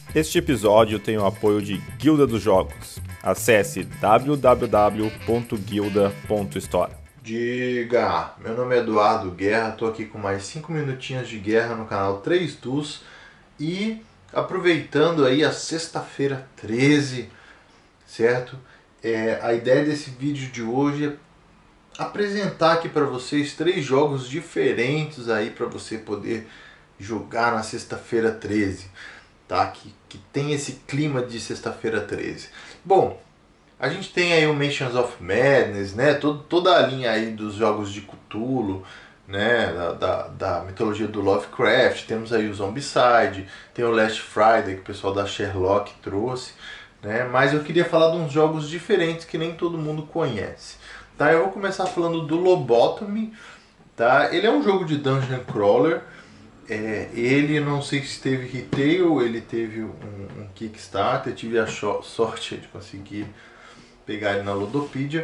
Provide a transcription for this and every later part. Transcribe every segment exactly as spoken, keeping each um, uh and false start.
Este episódio tem o apoio de Guilda dos Jogos. Acesse w w w ponto guilda ponto store. Diga, meu nome é Eduardo Guerra, estou aqui com mais cinco minutinhos de guerra no canal três Dus e aproveitando aí a sexta-feira treze, certo? É, a ideia desse vídeo de hoje é apresentar aqui para vocês três jogos diferentes aí para você poder jogar na sexta-feira treze, tá? Que, que tem esse clima de sexta-feira treze. Bom, a gente tem aí o Mansions of Madness, né? Todo, toda a linha aí dos jogos de Cthulhu, né? Da, da, da mitologia do Lovecraft. Temos aí o Zombicide, tem o Last Friday que o pessoal da Sherlock trouxe, né? Mas eu queria falar de uns jogos diferentes que nem todo mundo conhece, tá? Eu vou começar falando do Lobotomy, tá? Ele é um jogo de Dungeon Crawler. É, ele, não sei se teve retail, ele teve um, um Kickstarter, tive a sorte de conseguir pegar ele na Ludopedia.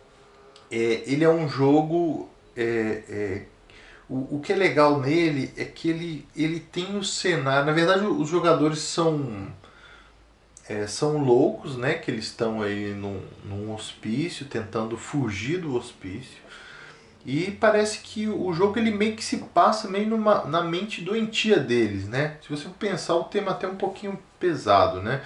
É, ele é um jogo, é, é, o, o que é legal nele é que ele, ele tem o cenário, na verdade os jogadores são, é, são loucos, né, que eles estão aí num, num hospício, tentando fugir do hospício. E parece que o jogo ele meio que se passa meio numa, na mente doentia deles, né? Se você pensar, o tema é até um pouquinho pesado, né?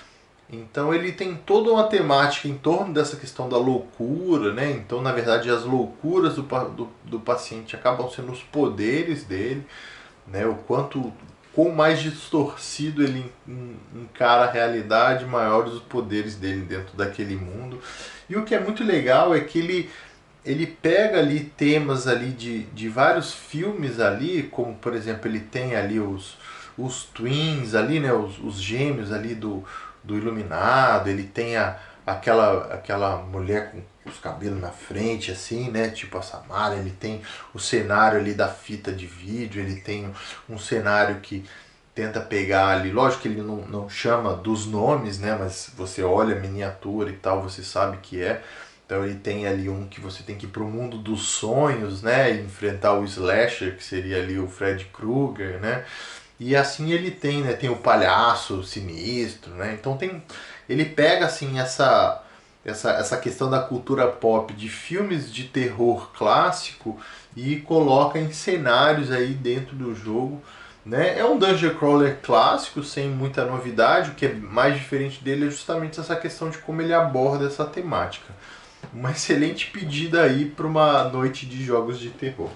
Então ele tem toda uma temática em torno dessa questão da loucura, né? Então, na verdade, as loucuras do, do, do paciente acabam sendo os poderes dele, né? O quanto, quão mais distorcido ele encara a realidade, maiores os poderes dele dentro daquele mundo. E o que é muito legal é que ele... ele pega ali temas ali de, de vários filmes ali, como por exemplo ele tem ali os, os twins ali, né, os, os gêmeos ali do, do Iluminado, ele tem a, aquela, aquela mulher com os cabelos na frente assim, né, tipo a Samara, ele tem o cenário ali da fita de vídeo, ele tem um cenário que tenta pegar ali, lógico que ele não, não chama dos nomes, né, mas você olha a miniatura e tal, você sabe que é. Então ele tem ali um que você tem que ir para o mundo dos sonhos, né, e enfrentar o slasher, que seria ali o Fred Krueger, né, e assim ele tem, né, tem o palhaço sinistro, né, então tem, ele pega assim essa, essa, essa questão da cultura pop de filmes de terror clássico e coloca em cenários aí dentro do jogo, né, é um Dungeon Crawler clássico, sem muita novidade, o que é mais diferente dele é justamente essa questão de como ele aborda essa temática. Uma excelente pedida aí para uma noite de jogos de terror.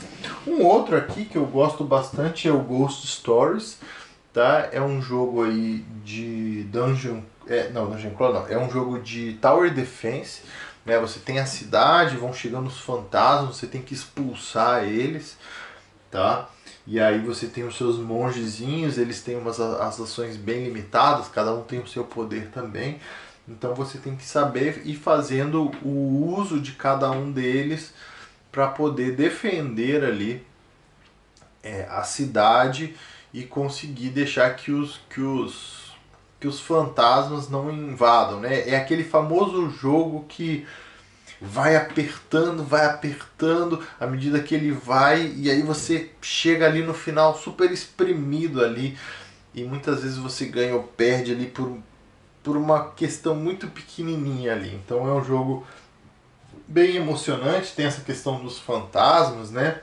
Um outro aqui que eu gosto bastante é o Ghost Stories, tá? É um jogo aí de Dungeon... É, não, Dungeon Crawler não. É um jogo de Tower Defense, né? Você tem a cidade, vão chegando os fantasmas, você tem que expulsar eles, tá? E aí você tem os seus mongezinhos, eles têm umas as ações bem limitadas, cada um tem o seu poder também. Então você tem que saber ir fazendo o uso de cada um deles para poder defender ali é, a cidade e conseguir deixar que os, que, os, que os fantasmas não invadam, né? É aquele famoso jogo que vai apertando, vai apertando à medida que ele vai, e aí você chega ali no final super espremido ali e muitas vezes você ganha ou perde ali por por uma questão muito pequenininha ali. Então é um jogo bem emocionante, tem essa questão dos fantasmas, né?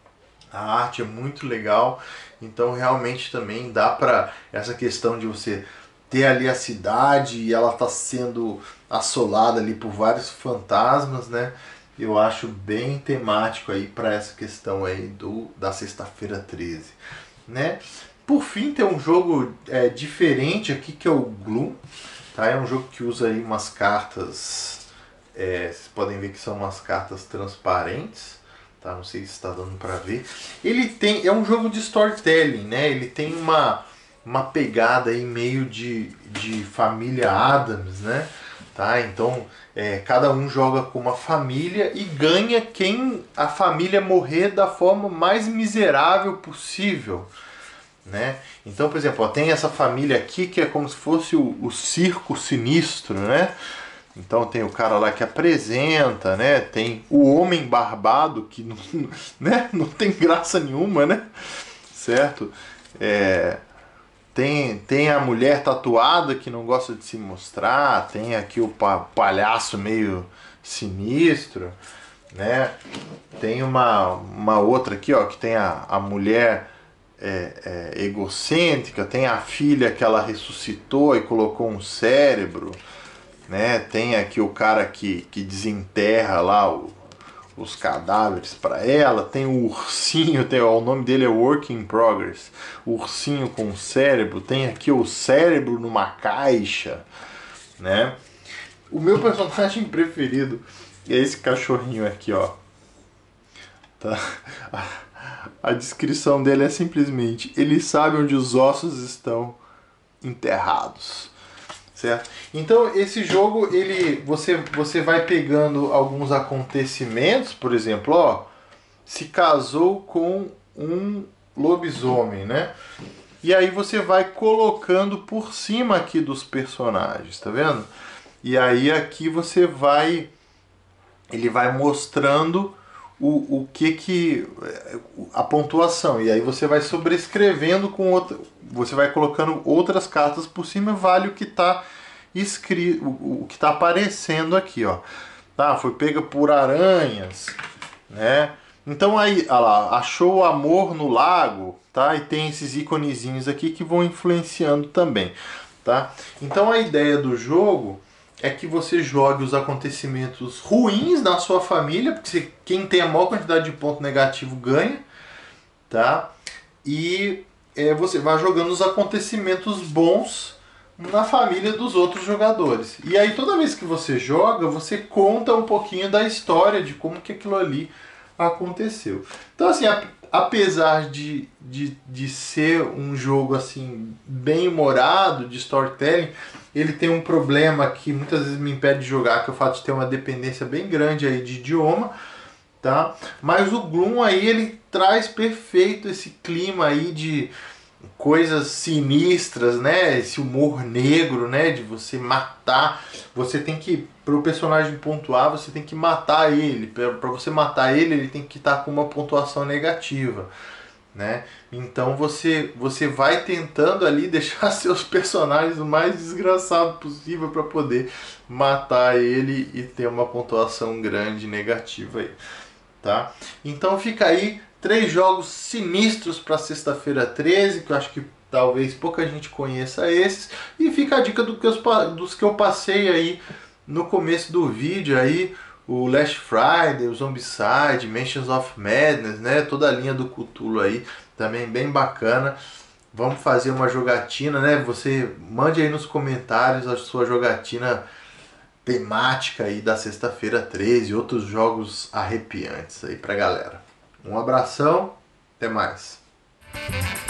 A arte é muito legal, então realmente também dá para essa questão de você ter ali a cidade e ela tá sendo assolada ali por vários fantasmas, né? Eu acho bem temático aí para essa questão aí do da sexta-feira treze, né? Por fim, tem um jogo é, diferente aqui que é o Gloom, tá? É um jogo que usa aí umas cartas, é, vocês podem ver que são umas cartas transparentes, tá? Não sei se está dando para ver. Ele tem, é um jogo de storytelling, né? Ele tem uma, uma pegada aí meio de, de família Addams, né? Tá? Então é, cada um joga com uma família e ganha quem a família morrer da forma mais miserável possível. Né? Então, por exemplo, ó, tem essa família aqui que é como se fosse o, o circo sinistro, né? Então tem o cara lá que apresenta, né? Tem o homem barbado que não, né? Não tem graça nenhuma, né? Certo? É... tem, tem a mulher tatuada que não gosta de se mostrar, tem aqui o pa palhaço meio sinistro, né? Tem uma, uma outra aqui, ó, que tem a, a mulher é, é, egocêntrica, tem a filha que ela ressuscitou e colocou um cérebro, né? Tem aqui o cara que, que desenterra lá o, os cadáveres para ela, tem o ursinho, tem, ó, o nome dele é Work in Progress, o ursinho com cérebro, tem aqui o cérebro numa caixa, né? O meu personagem preferido é esse cachorrinho aqui, ó. Tá? A, a descrição dele é simplesmente: ele sabe onde os ossos estão enterrados. Certo? Então esse jogo, ele, você, você vai pegando alguns acontecimentos, por exemplo, ó, se casou com um lobisomem, né? E aí você vai colocando por cima aqui dos personagens, tá vendo? E aí aqui você vai, ele vai mostrando o, o que que, a pontuação, e aí você vai sobrescrevendo com outra, você vai colocando outras cartas por cima, vale o que está escrito, o, o que está aparecendo aqui, ó. Tá, foi pega por aranhas, né? Então aí, olha lá, achou o amor no lago, tá? E tem esses íconezinhos aqui que vão influenciando também, tá? Então a ideia do jogo é que você jogue os acontecimentos ruins na sua família, porque você, quem tem a maior quantidade de ponto negativo ganha, tá? E é, você vai jogando os acontecimentos bons na família dos outros jogadores. E aí toda vez que você joga, você conta um pouquinho da história de como que aquilo ali aconteceu. Então assim, a, apesar de, de, de ser um jogo assim bem humorado, de storytelling, ele tem um problema que muitas vezes me impede de jogar, que é o fato de ter uma dependência bem grande aí de idioma, tá? Mas o Gloom aí, ele traz perfeito esse clima aí de coisas sinistras, né? Esse humor negro, né? De você matar, você tem que, para o personagem pontuar, você tem que matar ele. Para você matar ele, ele tem que estar com uma pontuação negativa, né? Então você, você vai tentando ali deixar seus personagens o mais desgraçado possível para poder matar ele e ter uma pontuação grande negativa aí, tá? Então fica aí três jogos sinistros para sexta-feira treze, que eu acho que talvez pouca gente conheça esses, e fica a dica do que eu, dos que eu passei aí no começo do vídeo aí, o Last Friday, o Zombicide, Mansions of Madness, né? Toda a linha do Cthulhu aí, também bem bacana. Vamos fazer uma jogatina, né? Você mande aí nos comentários a sua jogatina temática aí da sexta-feira treze, outros jogos arrepiantes aí pra galera. Um abração, até mais.